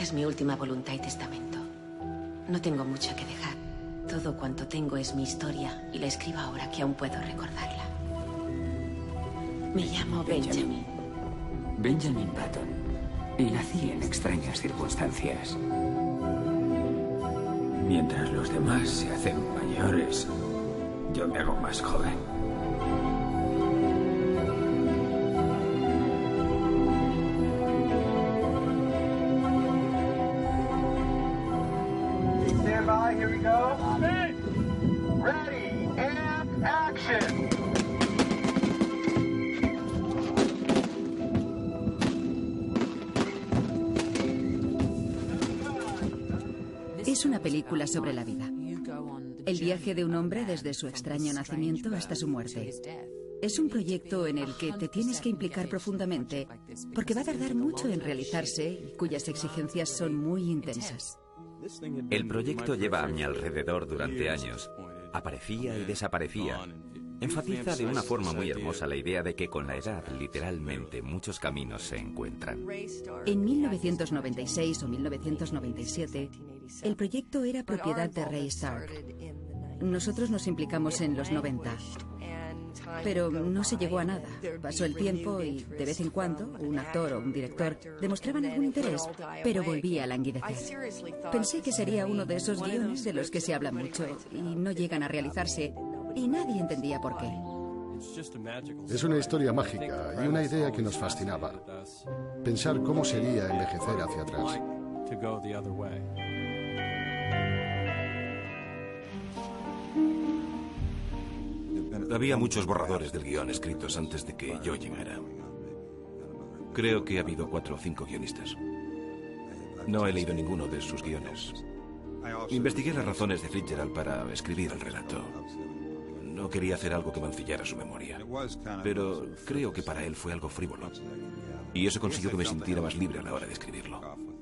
es mi última voluntad y testamento. No tengo mucho que dejar. Todo cuanto tengo es mi historia y la escribo ahora que aún puedo recordarla. Me llamo Benjamin. Benjamin Button. Y nací en extrañas circunstancias. Mientras los demás se hacen mayores, yo me hago más joven. Stand by, here we go. Ready and action. Es una película sobre la vida. El viaje de un hombre desde su extraño nacimiento hasta su muerte. Es un proyecto en el que te tienes que implicar profundamente porque va a tardar mucho en realizarse y cuyas exigencias son muy intensas. El proyecto lleva a mi alrededor durante años. Aparecía y desaparecía. Enfatiza de una forma muy hermosa la idea de que con la edad, literalmente, muchos caminos se encuentran. En 1996 o 1997, el proyecto era propiedad de Ray Stark. Nosotros nos implicamos en los 90. Pero no se llegó a nada. Pasó el tiempo y, de vez en cuando, un actor o un director demostraban algún interés, pero volvía a languidecer. Pensé que sería uno de esos guiones de los que se habla mucho y no llegan a realizarse, y nadie entendía por qué. Es una historia mágica y una idea que nos fascinaba. Pensar cómo sería envejecer hacia atrás. Había muchos borradores del guión escritos antes de que yo llegara. Creo que ha habido 4 o 5 guionistas. No he leído ninguno de sus guiones. Investigué las razones de Fitzgerald para escribir el relato. No quería hacer algo que mancillara su memoria. Pero creo que para él fue algo frívolo. Y eso consiguió que me sintiera más libre a la hora de escribirlo.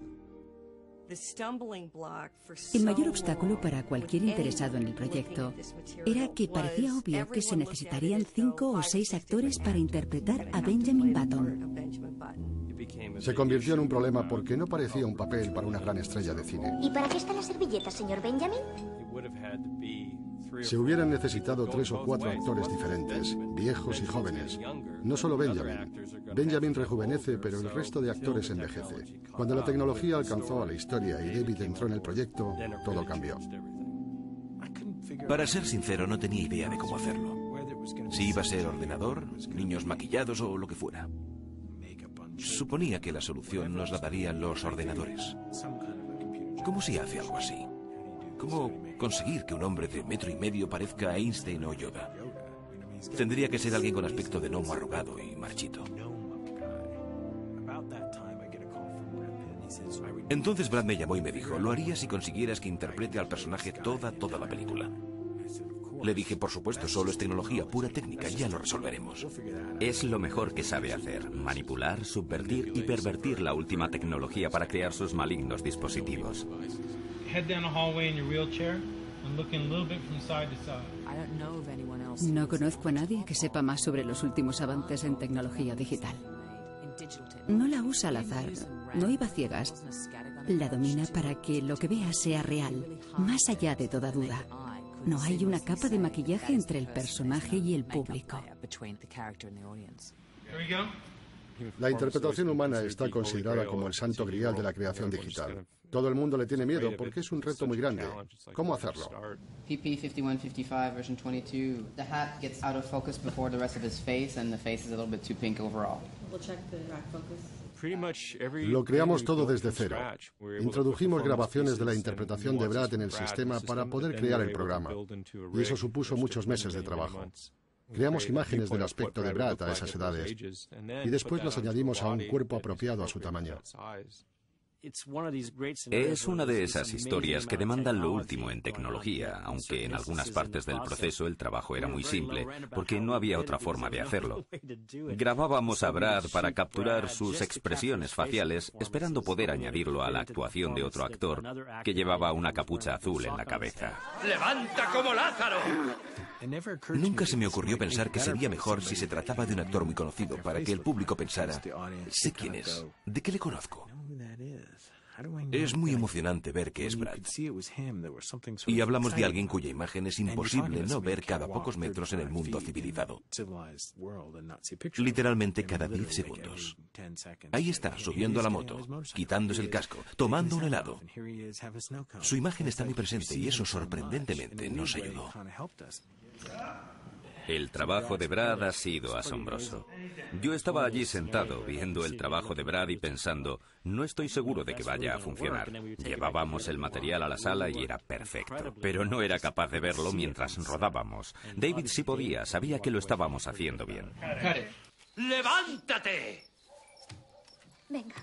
El mayor obstáculo para cualquier interesado en el proyecto era que parecía obvio que se necesitarían 5 o 6 actores para interpretar a Benjamin Button. Se convirtió en un problema porque no parecía un papel para una gran estrella de cine. ¿Y para qué está la servilleta, señor Benjamin? Se hubieran necesitado 3 o 4 actores diferentes, viejos y jóvenes. No solo Benjamin. Benjamin rejuvenece, pero el resto de actores envejece. Cuando la tecnología alcanzó a la historia y David entró en el proyecto, todo cambió. Para ser sincero, no tenía idea de cómo hacerlo. Si iba a ser ordenador, niños maquillados o lo que fuera. Suponía que la solución nos la darían los ordenadores. ¿Cómo se hace algo así? ¿Cómo conseguir que un hombre de 1,5 metros parezca Einstein o Yoda? Tendría que ser alguien con aspecto de gnomo arrugado y marchito. Entonces Brad me llamó y me dijo, lo haría si consiguieras que interprete al personaje toda la película. Le dije, por supuesto, solo es tecnología, pura técnica, ya lo resolveremos. Es lo mejor que sabe hacer, manipular, subvertir y pervertir la última tecnología para crear sus malignos dispositivos. No conozco a nadie que sepa más sobre los últimos avances en tecnología digital. No la usa al azar, no iba ciegas. La domina para que lo que vea sea real, más allá de toda duda. No hay una capa de maquillaje entre el personaje y el público. La interpretación humana está considerada como el santo grial de la creación digital. Todo el mundo le tiene miedo porque es un reto muy grande. ¿Cómo hacerlo? PP 5155 version 22. The hat gets out of focus before the rest of his face and the face is a little bit too pink overall. We'll check the rack focus. Lo creamos todo desde cero. Introdujimos grabaciones de la interpretación de Brad en el sistema para poder crear el programa. Y eso supuso muchos meses de trabajo. Creamos imágenes del aspecto de Brad a esas edades. Y después las añadimos a un cuerpo apropiado a su tamaño. Es una de esas historias que demandan lo último en tecnología, aunque en algunas partes del proceso el trabajo era muy simple, porque no había otra forma de hacerlo. Grabábamos a Brad para capturar sus expresiones faciales, esperando poder añadirlo a la actuación de otro actor que llevaba una capucha azul en la cabeza. ¡Levanta como Lázaro! Nunca se me ocurrió pensar que sería mejor si se trataba de un actor muy conocido, para que el público pensara, sé quién es, ¿de qué le conozco? Es muy emocionante ver que es Brad. Y hablamos de alguien cuya imagen es imposible no ver cada pocos metros en el mundo civilizado. Literalmente cada 10 segundos. Ahí está, subiendo a la moto, quitándose el casco, tomando un helado. Su imagen está muy presente y eso sorprendentemente nos ayudó. El trabajo de Brad ha sido asombroso. Yo estaba allí sentado viendo el trabajo de Brad y pensando, no estoy seguro de que vaya a funcionar. Llevábamos el material a la sala y era perfecto, pero no era capaz de verlo mientras rodábamos. David sí podía, sabía que lo estábamos haciendo bien. ¡Levántate! Venga.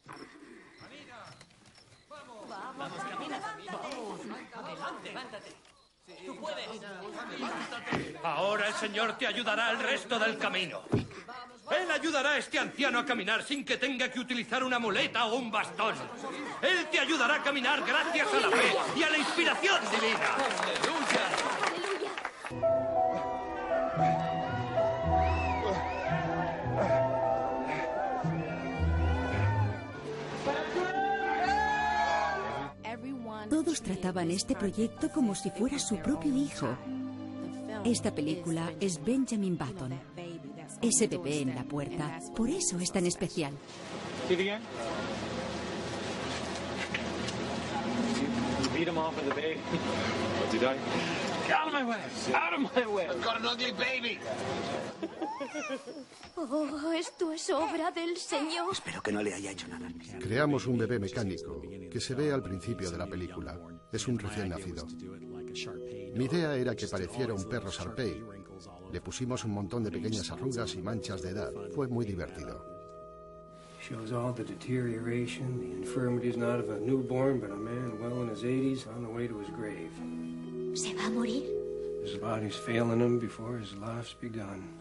Vamos, camina. Vamos, levántate. Tú puedes. Ahora el Señor te ayudará el resto del camino. Él ayudará a este anciano a caminar sin que tenga que utilizar una muleta o un bastón. Él te ayudará a caminar gracias a la fe y a la inspiración divina. Todos trataban este proyecto como si fuera su propio hijo. Esta película es Benjamin Button. Ese bebé en la puerta, por eso es tan especial. Oh, esto es obra del Señor. Espero que no le haya hecho nada. Creamos un bebé mecánico que se ve al principio de la película. Es un recién nacido. Mi idea era que pareciera un perro Shar-Pei. Le pusimos un montón de pequeñas arrugas y manchas de edad. Fue muy divertido. Shows all the deterioration, the infirmities not of a newborn, but a man well in his 80s on the way to his grave. ¿Se va a morir? His body's failing him before his life's begun.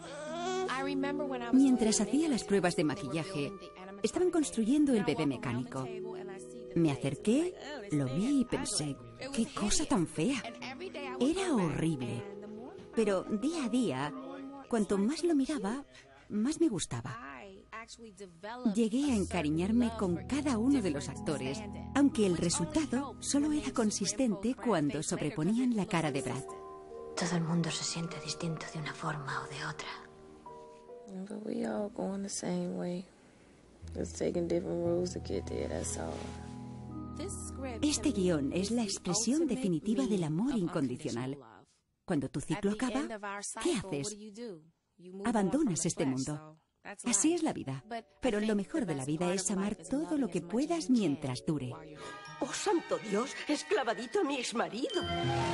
Mientras hacía las pruebas de maquillaje, estaban construyendo el bebé mecánico. Me acerqué, lo vi y pensé, ¡qué cosa tan fea! Era horrible. Pero día a día, cuanto más lo miraba, más me gustaba. Llegué a encariñarme con cada uno de los actores, aunque el resultado solo era consistente cuando sobreponían la cara de Brad. Todo el mundo se siente distinto de una forma o de otra. But we all going the same way. Just taking different roads to get there, that's all. Este guión es la expresión definitiva del amor incondicional. Cuando tu ciclo acaba, ¿qué haces? Abandonas este mundo. Así es la vida. Pero lo mejor de la vida es amar todo lo que puedas mientras dure. ¡Oh, santo Dios! ¡Es clavadito a mi exmarido!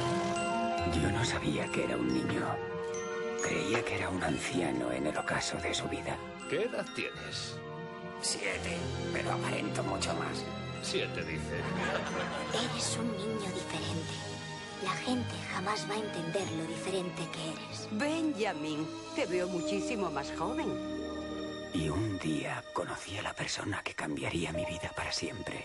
Yo no sabía que era un niño. Creía que era un anciano en el ocaso de su vida. ¿Qué edad tienes? 7, pero aparento mucho más. 7, dice. Eres un niño diferente. La gente jamás va a entender lo diferente que eres. Benjamin, te veo muchísimo más joven. Y un día conocí a la persona que cambiaría mi vida para siempre.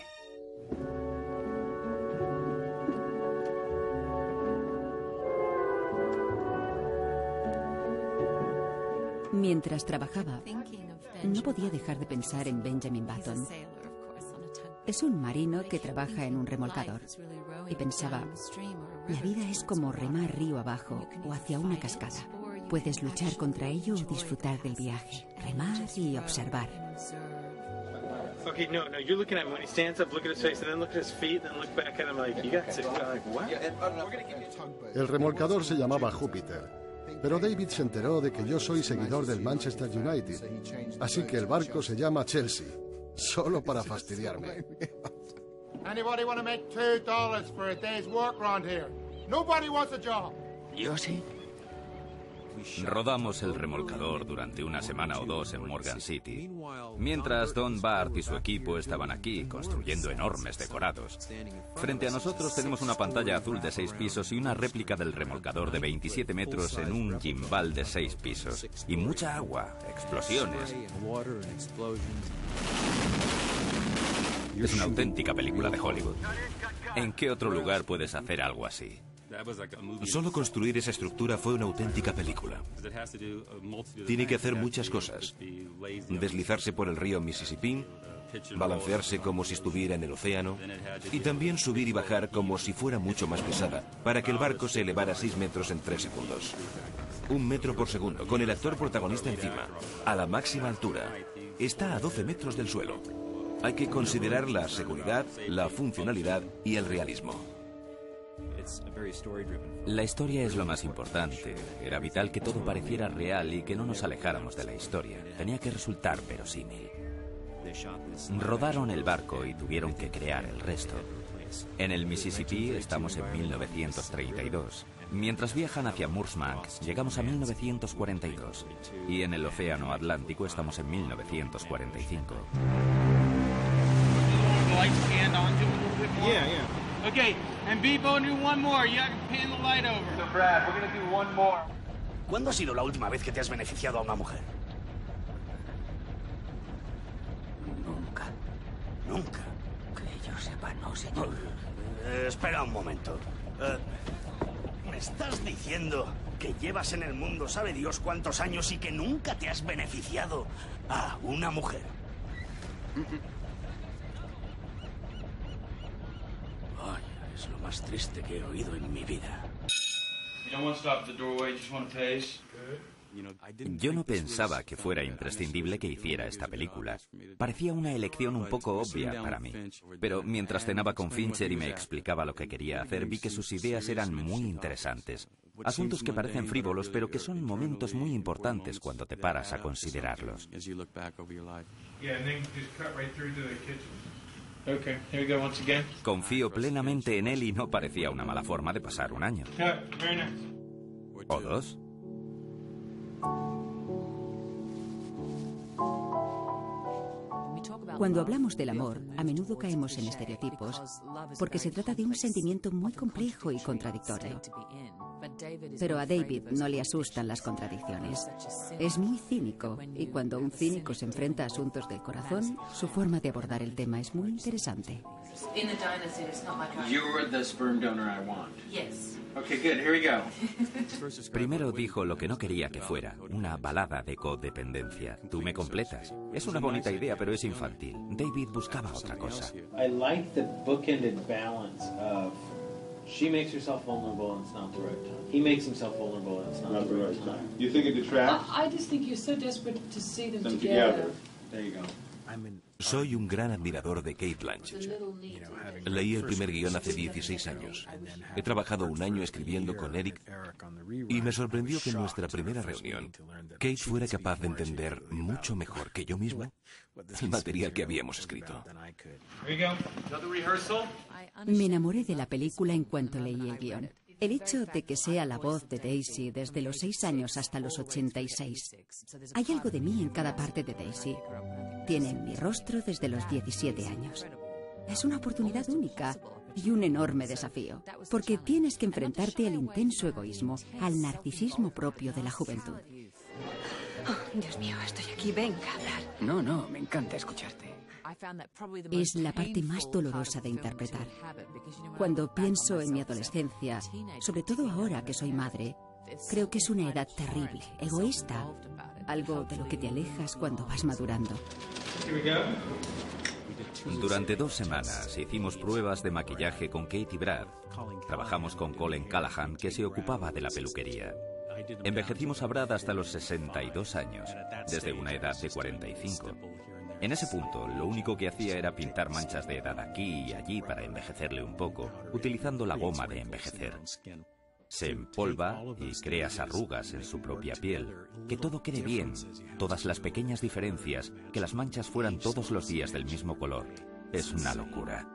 Mientras trabajaba, no podía dejar de pensar en Benjamin Button. Es un marino que trabaja en un remolcador. Y pensaba, la vida es como remar río abajo o hacia una cascada. Puedes luchar contra ello o disfrutar del viaje, remar y observar. Okay, no, you're looking at him when he stands up, look at his face, and then look at his feet, and then look back at him like, you got sick. Like, what? El remolcador se llamaba Júpiter. Pero David se enteró de que yo soy seguidor del Manchester United, así que el barco se llama Chelsea, solo para fastidiarme. Anybody want to make $2 for a day's work around here? Nobody wants a job. Yo sí. Rodamos el remolcador durante una semana o dos en Morgan City, mientras Don Bart y su equipo estaban aquí construyendo enormes decorados. Frente a nosotros tenemos una pantalla azul de 6 pisos y una réplica del remolcador de 27 metros en un gimbal de 6 pisos. Y mucha agua, explosiones. Es una auténtica película de Hollywood. ¿En qué otro lugar puedes hacer algo así? Solo construir esa estructura fue una auténtica película. Tiene que hacer muchas cosas. Deslizarse por el río Mississippi, balancearse como si estuviera en el océano y también subir y bajar como si fuera mucho más pesada, para que el barco se elevara 6 metros en 3 segundos. 1 metro por segundo, con el actor protagonista encima, a la máxima altura. Está a 12 metros del suelo. Hay que considerar la seguridad, la funcionalidad y el realismo. La historia es lo más importante. Era vital que todo pareciera real y que no nos alejáramos de la historia. Tenía que resultar verosímil. Rodaron el barco y tuvieron que crear el resto. En el Mississippi estamos en 1932. Mientras viajan hacia Murmansk, llegamos a 1942. Y en el Océano Atlántico estamos en 1945. Okay, and Beepo, do one more. You can pan the light over. So Brad, we're gonna do one more. ¿Cuándo ha sido la última vez que te has beneficiado a una mujer? Nunca. Nunca. Que yo sepa, no, señor. Espera un momento. ¿Me estás diciendo que llevas en el mundo sabe Dios cuántos años y que nunca te has beneficiado a una mujer? Vaya, es lo más triste que he oído en mi vida. Yo no pensaba que fuera imprescindible que hiciera esta película. Parecía una elección un poco obvia para mí. Pero mientras cenaba con Fincher y me explicaba lo que quería hacer, vi que sus ideas eran muy interesantes. Asuntos que parecen frívolos, pero que son momentos muy importantes cuando te paras a considerarlos. Confío plenamente en él y no parecía una mala forma de pasar un año. ¿O dos? Cuando hablamos del amor, a menudo caemos en estereotipos, porque se trata de un sentimiento muy complejo y contradictorio. Pero a David no le asustan las contradicciones. Es muy cínico, y cuando un cínico se enfrenta a asuntos del corazón, su forma de abordar el tema es muy interesante. You're the sperm donor I want. Yes. Okay, good. Here we go. Primero dijo lo que no quería que fuera, una balada de codependencia. Tú me completas. Es una bonita idea, pero es infantil. David buscaba otra cosa. I like the bookended balance of she makes herself vulnerable and it's not the right time. He makes himself vulnerable and it's not the right time. You think it detracts? I just think you're so desperate to see them together. There you go. Soy un gran admirador de Cate Blanchett. Leí el primer guión hace 16 años. He trabajado un año escribiendo con Eric y me sorprendió que en nuestra primera reunión Cate fuera capaz de entender mucho mejor que yo mismo el material que habíamos escrito. Me enamoré de la película en cuanto leí el guión. El hecho de que sea la voz de Daisy desde los 6 años hasta los 86. Hay algo de mí en cada parte de Daisy. Tiene mi rostro desde los 17 años. Es una oportunidad única y un enorme desafío, porque tienes que enfrentarte al intenso egoísmo, al narcisismo propio de la juventud. Oh, Dios mío, estoy aquí, venga a hablar. No, me encanta escucharte. Es la parte más dolorosa de interpretar. Cuando pienso en mi adolescencia, sobre todo ahora que soy madre, creo que es una edad terrible, egoísta, algo de lo que te alejas cuando vas madurando. Durante 2 semanas hicimos pruebas de maquillaje con Kate y Brad. Trabajamos con Colin Callahan, que se ocupaba de la peluquería. Envejecimos a Brad hasta los 62 años, desde una edad de 45. En ese punto, lo único que hacía era pintar manchas de edad aquí y allí para envejecerle un poco, utilizando la goma de envejecer. Se empolva y creas arrugas en su propia piel. Que todo quede bien, todas las pequeñas diferencias, que las manchas fueran todos los días del mismo color. Es una locura.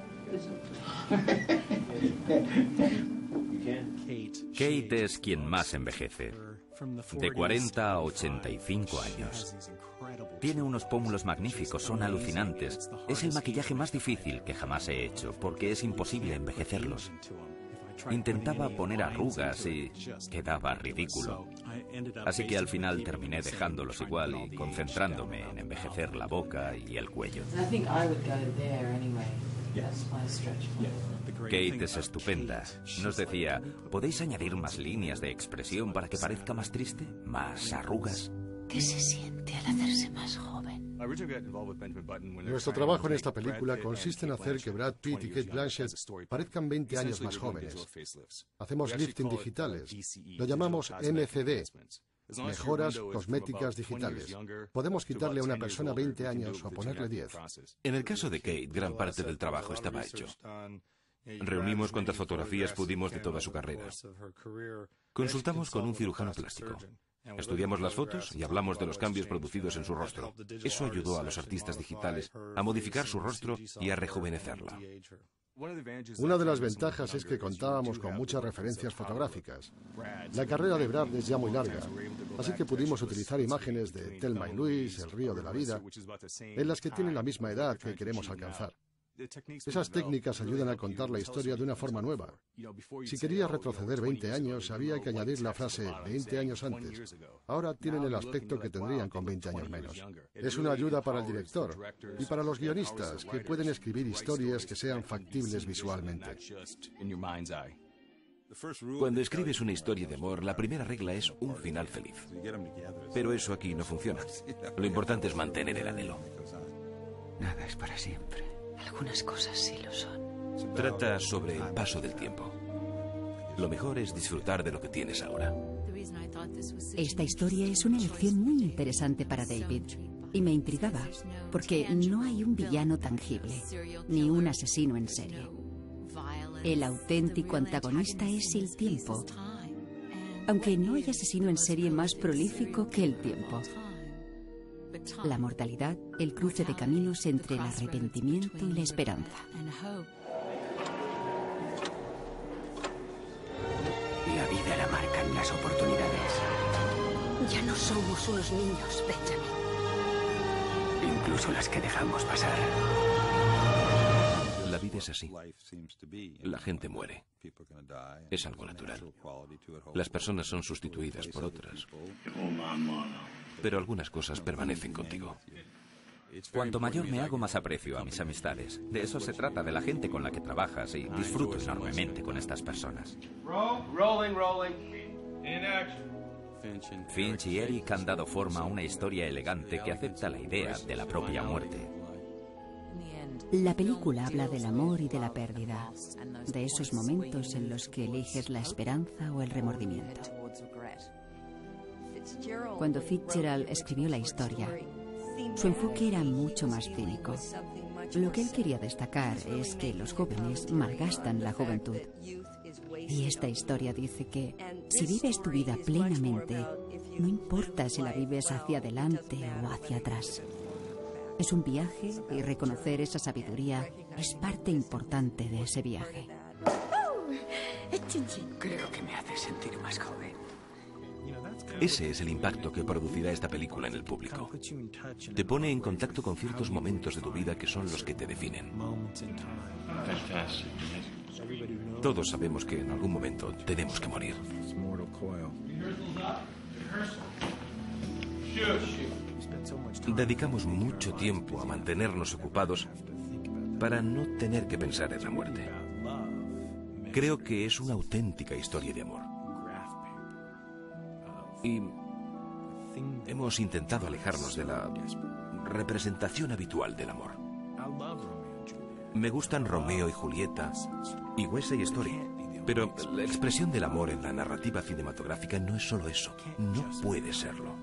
Kate es quien más envejece. De 40 a 85 años. Tiene unos pómulos magníficos, son alucinantes. Es el maquillaje más difícil que jamás he hecho, porque es imposible envejecerlos. Intentaba poner arrugas y quedaba ridículo. Así que al final terminé dejándolos igual y concentrándome en envejecer la boca y el cuello. Kate es estupenda. Nos decía, ¿podéis añadir más líneas de expresión para que parezca más triste? ¿Más arrugas? ¿Qué se siente al hacerse más joven? Nuestro trabajo en esta película consiste en hacer que Brad Pitt y Cate Blanchett parezcan 20 años más jóvenes. Hacemos lifting digitales. Lo llamamos MCD. Mejoras cosméticas digitales. Podemos quitarle a una persona 20 años o ponerle 10. En el caso de Kate, gran parte del trabajo estaba hecho. Reunimos cuantas fotografías pudimos de toda su carrera. Consultamos con un cirujano plástico. Estudiamos las fotos y hablamos de los cambios producidos en su rostro. Eso ayudó a los artistas digitales a modificar su rostro y a rejuvenecerla. Una de las ventajas es que contábamos con muchas referencias fotográficas. La carrera de Brad es ya muy larga, así que pudimos utilizar imágenes de Thelma y Louise, El río de la vida, en las que tienen la misma edad que queremos alcanzar. Esas técnicas ayudan a contar la historia de una forma nueva. Si querías retroceder 20 años, había que añadir la frase 20 años antes. Ahora tienen el aspecto que tendrían con 20 años menos. Es una ayuda para el director y para los guionistas, que pueden escribir historias que sean factibles visualmente. Cuando escribes una historia de amor, la primera regla es un final feliz. Pero eso aquí no funciona. Lo importante es mantener el anhelo. Nada es para siempre. Algunas cosas sí lo son. Trata sobre el paso del tiempo. Lo mejor es disfrutar de lo que tienes ahora. Esta historia es una lección muy interesante para David. Y me intrigaba, porque no hay un villano tangible, ni un asesino en serie. El auténtico antagonista es el tiempo. Aunque no hay asesino en serie más prolífico que el tiempo. La mortalidad, el cruce de caminos entre el arrepentimiento y la esperanza. La vida la marcan las oportunidades. Ya no somos unos niños, Benjamin. Incluso las que dejamos pasar. La vida es así. La gente muere. Es algo natural. Las personas son sustituidas por otras. Pero algunas cosas permanecen contigo. Cuanto mayor me hago, más aprecio a mis amistades. De eso se trata, de la gente con la que trabajas, y disfruto enormemente con estas personas. Finch y Eric han dado forma a una historia elegante que acepta la idea de la propia muerte. La película habla del amor y de la pérdida, de esos momentos en los que eliges la esperanza o el remordimiento. Cuando Fitzgerald escribió la historia, su enfoque era mucho más cínico. Lo que él quería destacar es que los jóvenes malgastan la juventud. Y esta historia dice que si vives tu vida plenamente, no importa si la vives hacia adelante o hacia atrás. Es un viaje y reconocer esa sabiduría es parte importante de ese viaje. Creo que me hace sentir más joven. Ese es el impacto que producirá esta película en el público. Te pone en contacto con ciertos momentos de tu vida que son los que te definen. Todos sabemos que en algún momento tenemos que morir. Dedicamos mucho tiempo a mantenernos ocupados para no tener que pensar en la muerte. Creo que es una auténtica historia de amor. Y hemos intentado alejarnos de la representación habitual del amor. Me gustan Romeo y Julieta y West Side Story, pero la expresión del amor en la narrativa cinematográfica no es solo eso, no puede serlo.